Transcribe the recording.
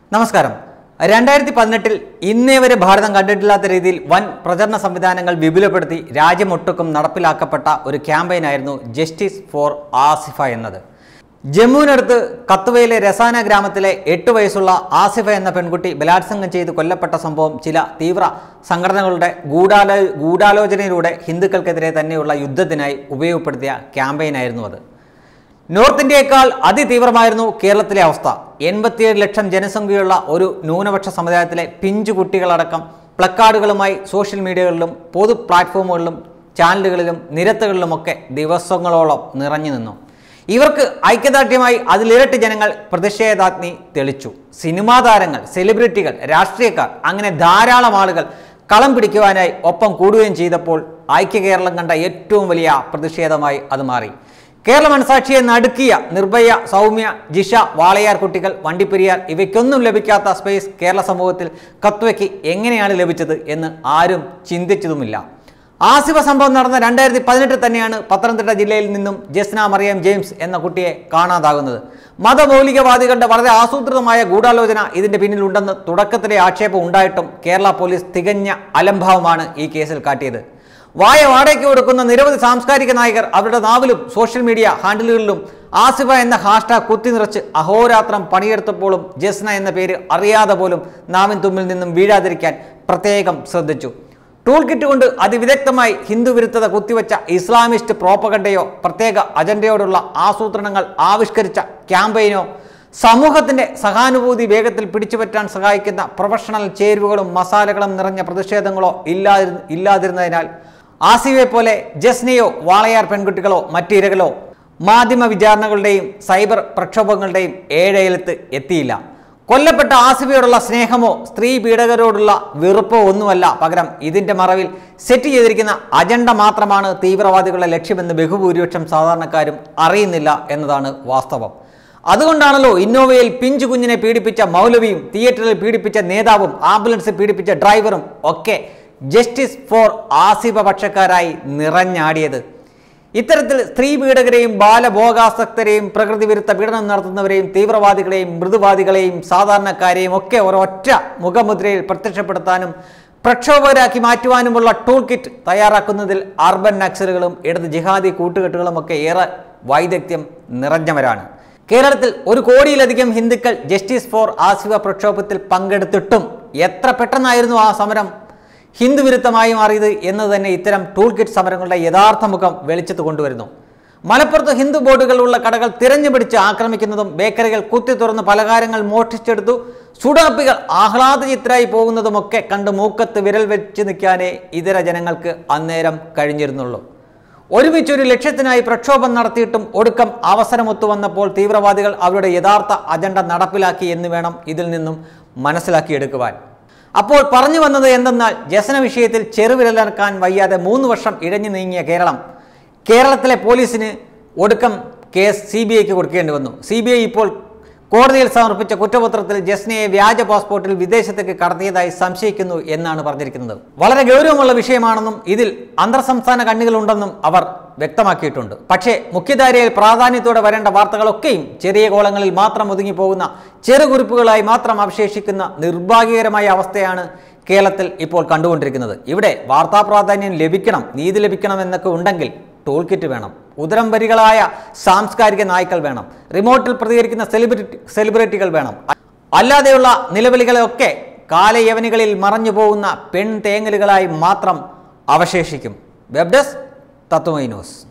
നമസ്കാരം. 2018 ഇന്നേ വരെ ഭാരതം കണ്ടിട്ടില്ലാത്ത രീതിയിൽ വൻ പ്രചരണ സംവിധാനങ്ങൾ വിപുലപ്പെടുത്തി രാജ്യമൊട്ടുക്കും നടപ്പിലാക്കപ്പെട്ട ഒരു ക്യാമ്പയിനായിരുന്നു ജസ്റ്റിസ് ഫോർ ആസിഫ എന്നത്. ജമ്മുവിനടുത്ത് കത്വയിലെ രസാന ഗ്രാമത്തിലെ 8 വയസ്സുള്ള ആസിഫ എന്ന പെൺകുട്ടി ബലാത്സംഗം ചെയ്ത് കൊല്ലപ്പെട്ട സംഭവം ചില തീവ്ര സംഘടനകളുടെ ഗൂഢാലോചനയിലൂടെ ഹിന്ദുക്കൾക്കെതിരെ തന്നെയുള്ള യുദ്ധത്തിനായി ഉപയോഗപ്പെടുത്തിയ ക്യാമ്പയിനായിരുന്നു അത്. നോർത്ത് ഇന്ത്യയേക്കാൾ അതിതീവ്രമായിരുന്നു കേരളത്തിലെ അവസ്ഥ. 87 ലക്ഷം ജനസംഖ്യയുള്ള ഒരു ന്യൂനപക്ഷ സമുദായത്തിലെ പിഞ്ചു കുട്ടികളടക്കം പ്ലക്കാർഡുകളുമായി സോഷ്യൽ മീഡിയകളിലും പൊതു പ്ലാറ്റ്ഫോമുകളിലും ചാനലുകളിലും നിരത്തുകളിലുമൊക്കെ ദിവസങ്ങളോളം നിറഞ്ഞു നിന്നു. ഇവർക്ക് ഐക്യദാർഢ്യമായി അതിലിരട്ടി ജനങ്ങൾ പ്രതിഷേധാഗ്നി തെളിച്ചു. സിനിമാ താരങ്ങൾ, സെലിബ്രിറ്റികൾ, രാഷ്ട്രീയക്കാർ അങ്ങനെ ധാരാളം ആളുകൾ കളം പിടിക്കുവാനായി ഒപ്പം കൂടുകയും ചെയ്തപ്പോൾ ഐക്യ കേരളം കണ്ട ഏറ്റവും വലിയ പ്രതിഷേധമായി അത് മാറി. കേരള മനസാക്ഷിയെ നടുക്കിയ നിർഭയ, സൗമ്യ, ജിഷ, വാളയാർ കുട്ടികൾ, വണ്ടിപ്പെരിയാർ ഇവയ്ക്കൊന്നും ലഭിക്കാത്ത സ്പേസ് കേരള സമൂഹത്തിൽ കത്വയ്ക്ക് എങ്ങനെയാണ് ലഭിച്ചത് എന്ന് ആരും ചിന്തിച്ചതുമില്ല. ആസിഫ സംഭവം നടന്ന 2018 തന്നെയാണ് പത്തനംതിട്ട ജില്ലയിൽ നിന്നും ജസ്ന മറിയം ജെയിംസ് എന്ന കുട്ടിയെ കാണാതാകുന്നത്. മതമൗലികവാദികളുടെ വളരെ ആസൂത്രിതമായ ഗൂഢാലോചന ഇതിന്റെ പിന്നിലുണ്ടെന്ന് തുടക്കത്തിലെ ആക്ഷേപം ഉണ്ടായിട്ടും കേരള പോലീസ് തികഞ്ഞ അലംഭാവമാണ് ഈ കേസിൽ കാട്ടിയത്. വാടകയ്ക്ക് കൊടുക്കുന്ന നിരവധി സാംസ്കാരിക നായകർ അവരുടെ നാവിലും സോഷ്യൽ മീഡിയ ഹാൻഡിലുകളിലും ആസിഫ എന്ന ഹാഷ്ടാഗ് കുത്തി നിറച്ച് അഹോരാത്രം പണിയെടുത്തപ്പോഴും ജസ്ന എന്ന പേര് അറിയാതെ പോലും നാവിൻ തുമ്പിൽ നിന്നും വീഴാതിരിക്കാൻ പ്രത്യേകം ശ്രദ്ധിച്ചു. ടൂൾ കിറ്റ് കൊണ്ട് അതിവിദഗ്ധമായി ഹിന്ദു വിരുദ്ധത കുത്തിവെച്ച ഇസ്ലാമിസ്റ്റ് പ്രോപ്പഗണ്ടയോ പ്രത്യേക അജണ്ടയോടുള്ള ആസൂത്രണങ്ങൾ ആവിഷ്കരിച്ച ക്യാമ്പയിനോ സമൂഹത്തിന്റെ സഹാനുഭൂതി വേഗത്തിൽ പിടിച്ചുപറ്റാൻ സഹായിക്കുന്ന പ്രൊഫഷണൽ ചേരുവകളും മസാലകളും നിറഞ്ഞ പ്രതിഷേധങ്ങളോ ഇല്ലാതിരുന്നതിനാൽ ആസിഫയെ പോലെ ജസ്നയോ വാളയാർ പെൺകുട്ടികളോ മറ്റിരകളോ മാധ്യമ വിചാരണകളുടെയും സൈബർ പ്രക്ഷോഭങ്ങളുടെയും ഏഴയലത്ത് എത്തിയില്ല. കൊല്ലപ്പെട്ട ആസിഫയോടുള്ള സ്നേഹമോ സ്ത്രീ പീഡകരോടുള്ള വെറുപ്പോ ഒന്നുമല്ല, പകരം ഇതിന്റെ മറവിൽ സെറ്റ് ചെയ്തിരിക്കുന്ന അജണ്ട മാത്രമാണ് തീവ്രവാദികളുടെ ലക്ഷ്യമെന്ന് ബഹുഭൂരിപക്ഷം സാധാരണക്കാരും അറിയുന്നില്ല എന്നതാണ് വാസ്തവം. അതുകൊണ്ടാണല്ലോ ഇന്നോവയിൽ പിഞ്ചു കുഞ്ഞിനെ പീഡിപ്പിച്ച മൗലവിയും തിയേറ്ററിൽ പീഡിപ്പിച്ച നേതാവും ആംബുലൻസ് പീഡിപ്പിച്ച ഡ്രൈവറും ഒക്കെ ജസ്റ്റിസ് ഫോർ ആസിഫ പക്ഷക്കാരായി നിറഞ്ഞാടിയത്. ഇത്തരത്തിൽ സ്ത്രീ പീഡകരെയും ബാലഭോഗാസക്തരെയും പ്രകൃതി വിരുദ്ധ പീഡനം നടത്തുന്നവരെയും തീവ്രവാദികളെയും മൃദുവാദികളെയും സാധാരണക്കാരെയും ഒക്കെ ഒരൊറ്റ മുഖമുദ്രയിൽ പ്രത്യക്ഷപ്പെടുത്താനും പ്രക്ഷോഭകരാക്കി മാറ്റുവാനുമുള്ള ടൂൾ കിറ്റ് തയ്യാറാക്കുന്നതിൽ അർബൻ നക്സലുകളും ഇടത് ജിഹാദി കൂട്ടുകെട്ടുകളുമൊക്കെ ഏറെ വൈദഗ്ധ്യം നിറഞ്ഞവരാണ്. കേരളത്തിൽ 1 കോടിയിലധികം ഹിന്ദുക്കൾ ജസ്റ്റിസ് ഫോർ ആസിഫ പ്രക്ഷോഭത്തിൽ പങ്കെടുത്തിട്ടും എത്ര പെട്ടെന്നായിരുന്നു ആ സമരം ഹിന്ദു വിരുദ്ധമായി മാറിയത് എന്ന് തന്നെ ഇത്തരം ടൂൾ കിറ്റ് സമരങ്ങളുടെ യഥാർത്ഥ മുഖം വെളിച്ചത്ത് കൊണ്ടുവരുന്നു. മലപ്പുറത്ത് ഹിന്ദു ബോർഡുകളുള്ള കടകൾ തിരഞ്ഞുപിടിച്ച് ആക്രമിക്കുന്നതും ബേക്കറികൾ കുത്തി തുറന്ന് പലഹാരങ്ങൾ മോഷ്ടിച്ചെടുത്തു സുഡാപ്പികൾ ആഹ്ലാദചിത്തരായി പോകുന്നതുമൊക്കെ കണ്ട് മൂക്കത്ത് വിരൽ വെച്ച് നിൽക്കാനേ ഇതര ജനങ്ങൾക്ക് അന്നേരം കഴിഞ്ഞിരുന്നുള്ളൂ. ഒരുമിച്ചൊരു ലക്ഷ്യത്തിനായി പ്രക്ഷോഭം നടത്തിയിട്ടും ഒടുക്കം അവസരമൊത്തു വന്നപ്പോൾ തീവ്രവാദികൾ അവരുടെ യഥാർത്ഥ അജണ്ട നടപ്പിലാക്കി എന്ന് വേണം ഇതിൽ നിന്നും മനസ്സിലാക്കിയെടുക്കുവാൻ. അപ്പോൾ പറഞ്ഞു വന്നത് എന്തെന്നാൽ ജസ്ന വിഷയത്തിൽ ചെറുവിരലനക്കാൻ വയ്യാതെ 3 വർഷം ഇഴഞ്ഞു നീങ്ങിയ കേരളത്തിലെ പോലീസിന് ഒടുക്കം കേസ് CBIക്ക് കൊടുക്കേണ്ടി വന്നു. CBI ഇപ്പോൾ കോടതിയിൽ സമർപ്പിച്ച കുറ്റപത്രത്തിൽ ജസ്നയെ വ്യാജ പാസ്പോർട്ടിൽ വിദേശത്തേക്ക് കടത്തിയതായി സംശയിക്കുന്നു എന്നാണ് പറഞ്ഞിരിക്കുന്നത്. വളരെ ഗൗരവമുള്ള വിഷയമാണെന്നും ഇതിൽ അന്തർ സംസ്ഥാന കണ്ണികളുണ്ടെന്നും അവർ വ്യക്തമാക്കിയിട്ടുണ്ട്. പക്ഷേ മുഖ്യധാരയിൽ പ്രാധാന്യത്തോടെ വരേണ്ട വാർത്തകളൊക്കെയും ചെറിയ കോളങ്ങളിൽ മാത്രം ഒതുങ്ങിപ്പോകുന്ന ചെറുകുറിപ്പുകളായി മാത്രം അവശേഷിക്കുന്ന നിർഭാഗ്യകരമായ അവസ്ഥയാണ് കേരളത്തിൽ ഇപ്പോൾ കണ്ടുകൊണ്ടിരിക്കുന്നത്. ഇവിടെ വാർത്താ പ്രാധാന്യം ലഭിക്കണം, നീതി ലഭിക്കണം എന്നൊക്കെ ഉണ്ടെങ്കിൽ ടൂൾ കിറ്റ് വേണം, ഉദരം വരികളായ സാംസ്കാരിക നായ്ക്കൾ വേണം, റിമോട്ടിൽ പ്രതികരിക്കുന്ന സെലിബ്രിറ്റികൾ വേണം. അല്ലാതെയുള്ള നിലവിളികളൊക്കെ കാലയവനികളിൽ മറഞ്ഞു പോകുന്ന പെൺ തേങ്ങലുകളായി മാത്രം അവശേഷിക്കും. Web desk Tatwamayi news.